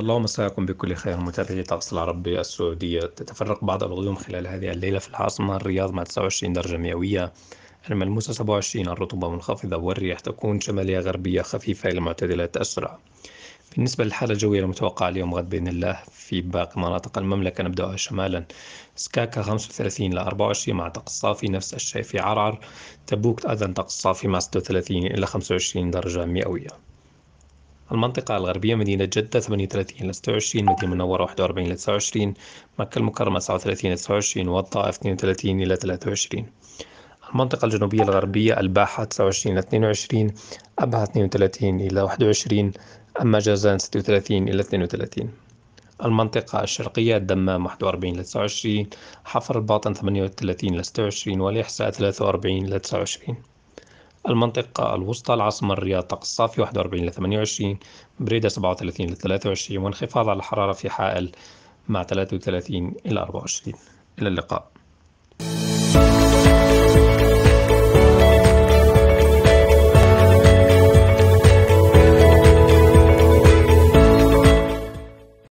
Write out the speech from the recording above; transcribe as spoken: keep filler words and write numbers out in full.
الله مساءكم بكل خير متابعي طقس العربية السعودية. تتفرق بعض الغيوم خلال هذه الليلة في العاصمة الرياض مع تسعة وعشرين درجة مئوية، الملموسة سبعة وعشرين، الرطوبة منخفضة والرياح تكون شمالية غربية خفيفة إلى معتدلة السرعة. بالنسبة للحالة الجوية المتوقعة اليوم غد بإذن الله في باقي مناطق المملكة نبدأها شمالا سكاكا خمسة وثلاثين إلى أربعة وعشرين مع طقس صافي، نفس الشيء في عرعر. تبوك أيضا طقس صافي مع ستة وثلاثين إلى خمسة وعشرين درجة مئوية. المنطقة الغربية مدينة جدة ثمانية وثلاثين إلى ستة وعشرين، مدينة المنورة واحد وأربعين إلى تسعة وعشرين، مكة المكرمة تسعة وثلاثين إلى تسعة وعشرين، والطائف اثنين وثلاثين إلى ثلاثة وعشرين. المنطقة الجنوبية الغربية الباحة تسعة وعشرين إلى اثنين وعشرين، أبها اثنين وثلاثين إلى واحد وعشرين، أما جازان ستة وثلاثين إلى اثنين وثلاثين. المنطقة الشرقية الدمام واحد وأربعين إلى تسعة وعشرين، حفر الباطن ثمانية وثلاثين إلى ستة وعشرين، والإحساء ثلاثة وأربعين إلى تسعة وعشرين. المنطقة الوسطى العاصمة الرياض طقس صافي واحد وأربعين إلى ثمانية وعشرين، بريدة سبعة وثلاثين إلى ثلاثة وعشرين، وانخفاض على الحرارة في حائل مع ثلاثة وثلاثين إلى أربعة وعشرين. إلى اللقاء.